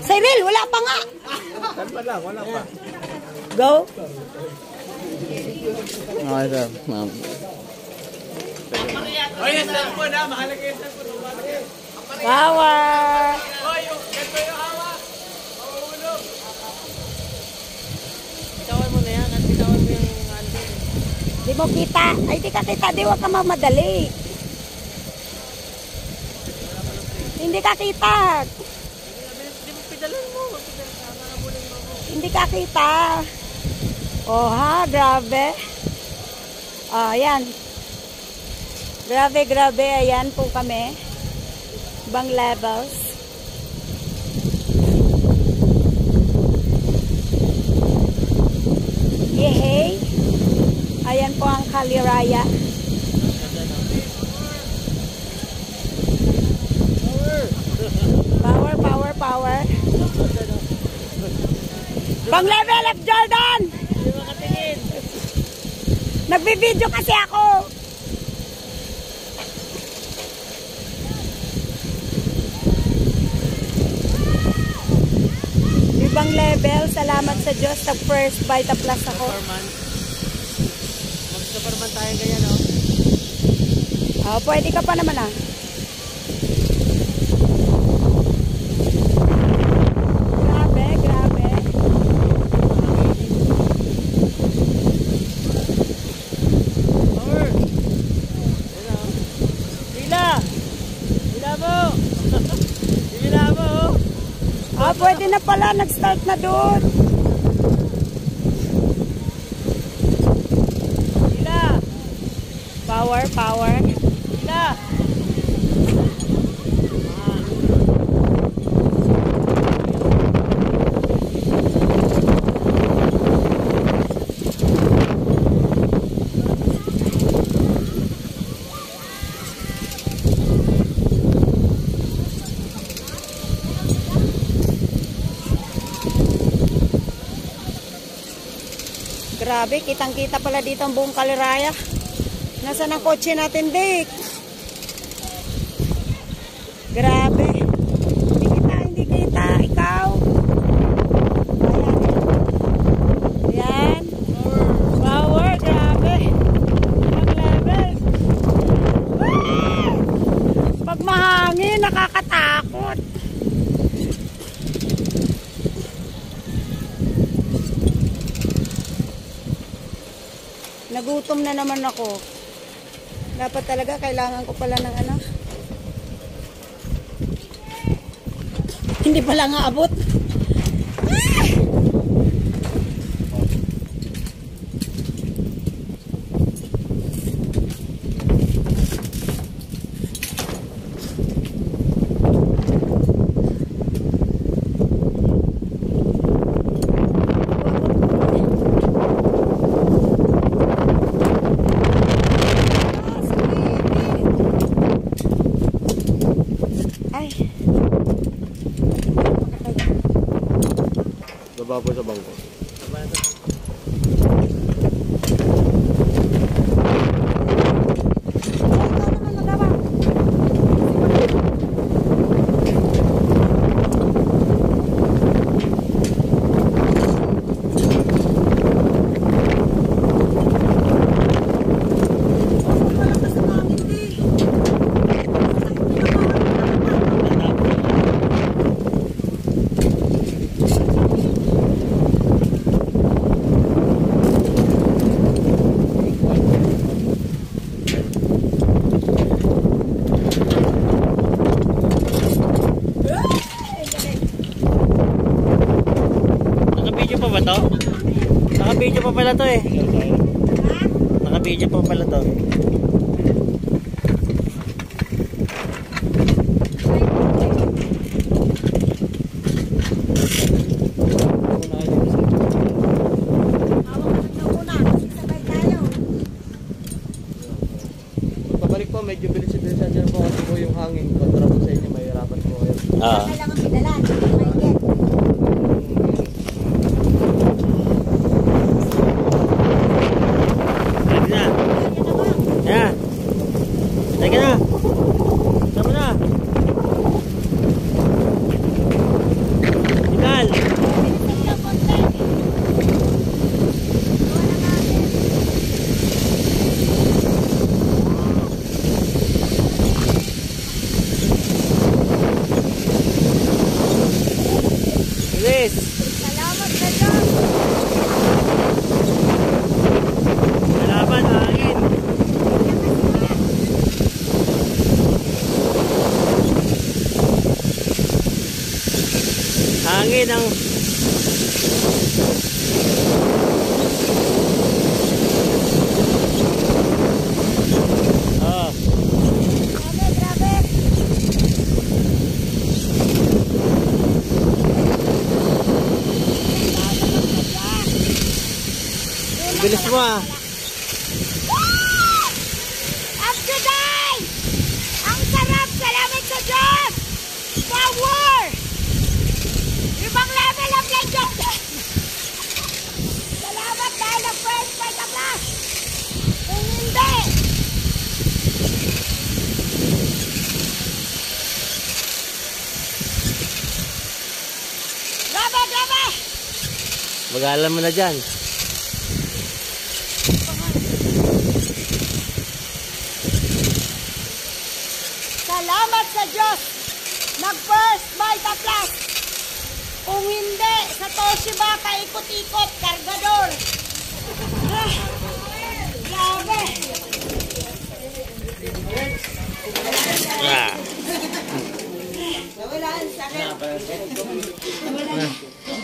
Cyril, wala pa nga. Kalma lang, wala pa. Go. Okay, sir. Ma'am. Oy, yung cellphone ha. Mahalaga yung cellphone. Power. Oy, ganito yung hawak. Mahulog. Bitawan mo na yan at bitawan mo yung ano. Di mo kita. Ay, di ka kita. Di wag ka mamadali. Hindi ka kita. Di mo pidalan mo. Hindi ka kita. Oh ha, grabe. Ah, yan. Grabe, grabe. Ayan po kami. Ibang levels. Yehey. Ayan po ang Kaliraya. Power, power, power. Bang level up, Jordan! Hindi makatingin. Nagbibideo kasi ako. Ibang level. Salamat sa Diyos. Sa first Vita Plus ako. Mag-superman tayo ganyan, no? Oh, pwede ka pa naman ah. Grabe, grabe. Power! Ayan, oh. Hila! Hila mo! Hila mo, oh! Ah, pwede na pala. Nag-start na doon. Hila! Power, power. Hila! Grabe, kitang-kita pala dito ang buong Kaliraya. Nasaan ang kotse natin, Dick? Grabe. Hindi kita. Ikaw. Ayan. Ayan. Power, grabe. Ang level. Pag mahangin, nakakatakot. Nagutom na naman ako. Dapat talaga kailangan ko pala ng ano. Hindi pala nga abot. Ay. Baba po sa bangko. Naka-video pa ba to? Naka-video pa pala to eh. Naka-video pa pala to. Pabalik po, medyo bilis-bilisan dyan po kasi po yung hangin. Kontra po sa inyo, mahirapan po kayo. Kailangan pidalan. Mainit. Ready na. Yeah. Teka na. Sama na. Bilis. Salamat sa Diyos. Kalaban, hangin. Hangin ang... Oh. Grabe, grabe. Bilis mo ah. Up today! Ang sarap! Salamat sa Diyos! Power! Ibang level of legend! Salamat dahil ang first by the blast! Kung hindi! Grabe, grabe! Magalan mo na dyan. Salamat sa Diyos! Nag-first by the blast! Kung hindi, sa Toshiba, kaikot-ikot, kargador!